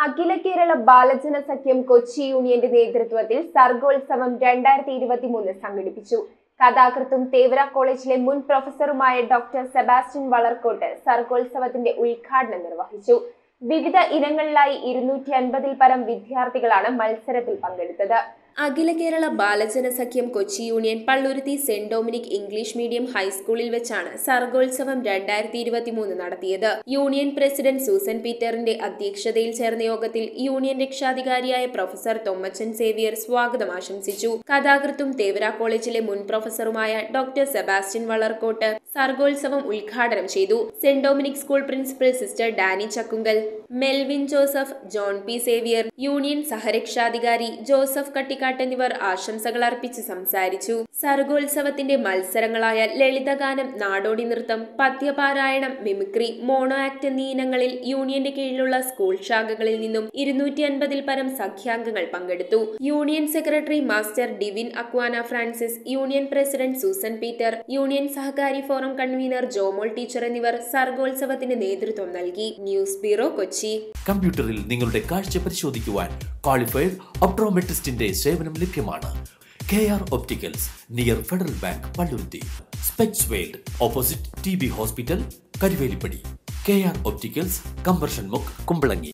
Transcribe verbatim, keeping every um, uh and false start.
അഖില കേരള ബാലജനസഖ്യം കൊച്ചി യൂണിയന്റെ നേതൃത്വത്തിൽ സർഗോത്സവം രണ്ടായിരത്തി ഇരുപത്തി മൂന്ന് സംഘടിപ്പിച്ചു. കഥാകൃത്തും തേവര കോളേജിലെ മുൻ പ്രൊഫസറുമായ ഡോക്ടർ സെബാസ്റ്റ്യൻ വളർക്കോട്ട് സർഗോത്സവത്തിന്റെ ഉദ്ഘാടനം നിർവഹിച്ചു. വിവിധ ഇനങ്ങളിലായി ഇരുന്നൂറ്റി അൻപതിൽ പരം വിദ്യാർത്ഥികളാണ് മത്സരത്തിൽ പങ്കെടുത്തത്. അഖില Kerala Balajanasakhyam Kochi union Palluruthy Saint Dominic English medium ഹൈസ്കൂളിൽ വെച്ചാണ് സർഗോത്സവം രണ്ടായിരത്തി ഇരുപത്തി മൂന്ന് നടത്തിയത്. യൂണിയൻ പ്രസിഡന്റ് സൂസൻ പീറ്ററിന്റെ അധ്യക്ഷതയിൽ ചേർന്ന യോഗത്തിൽ യൂണിയൻ രക്ഷാധികാരിയായ പ്രൊഫസർ തൊമ്മച്ചൻ സേവ്യർ സ്വാഗതം ആശംസിച്ചു. കഥാകൃത്തും തേവര കോളേജിലെ മുൻ പ്രൊഫസറുമായ ഡോക്ടർ സെബാസ്റ്റ്യൻ വളർക്കോട്ട് സർഗോത്സവം ഉദ്ഘാടനം ചെയ്തു. Saint Dominic school principal sister Dani Chakkunkal, Melvin Joseph, John P Xavier, union സഹരക്ഷാധികാരി ജോസഫ് കട്ടിക്ക എന്നിവർ ആശംസകൾ അർപ്പിച്ച് സംസാരിച്ചു. സർഗോത്സവത്തിന്റെ മത്സരങ്ങളായ ലളിതഗാനം, നാടോടി നൃത്തം, പദ്യപാരായണം, മിമിക്രി, മോണോ ആക്ട് എന്നീ ഇനങ്ങളിൽ യൂണിയന്റെ കീഴിലുള്ള സ്കൂൾ ശാഖകളിൽ നിന്നും ഇരുന്നൂറ്റി അൻപതിൽ പരം സഖ്യാംഗങ്ങൾ പങ്കെടുത്തു. Union secretary master Divin Aquana Francis, union president Susan Peter, union സഹകാരി ഫോറം കൺവീനർ ജോമോൾ ടീച്ചർ എന്നിവർ സർഗോത്സവത്തിന് നേതൃത്വം നൽകി. News bureau, Kochi. കമ്പ്യൂട്ടറിൽ നിങ്ങളുടെ കാഴ്ച പരിശോധിക്കുവാൻ ക്വാളിഫൈഡ് ഒപ്ട്രോമെട്രിസ്റ്റിന്റെ സേവനം ലഭ്യമാണ്. K R opticals, near Federal Bank, Palluruthy. Specs world, opposite T B hospital, Karuvelippady. K R opticals, കമ്പർഷൻ മുക്ക്, കുമ്പളങ്ങി.